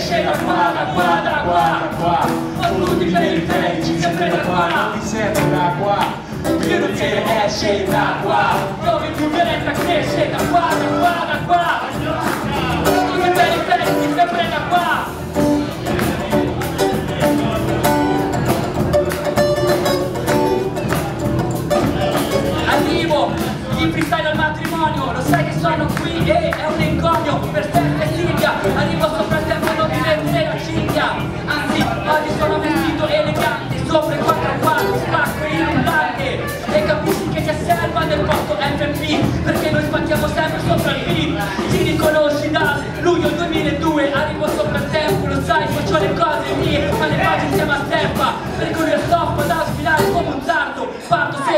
esce da qua, da qua, da qua, da qua. Con tutti i periferici, sempre da qua, non ti serve da qua. Più non tiene esce da qua, dove più violenza cresce da qua, da qua, da qua. Tutti i periferici, sempre da qua. Arrivo, gli freestyle al matrimonio, lo sai che sono qui e è un encomio per Stefano e Silvia. Arrivo sopra il tempo, non mi mettere la cinghia. Anzi, oggi sono vestito elegante, sopra i 4 spacco in un latte. E capisci che ti osserva nel posto FP, perché noi spacchiamo sempre sopra il beat. Ci riconosci da luglio 2002, arrivo sopra il tempo, lo sai, faccio le cose mie, ma le faccio insieme a Steffa, perché lui è stoppa da sfilare come un sarto. Parto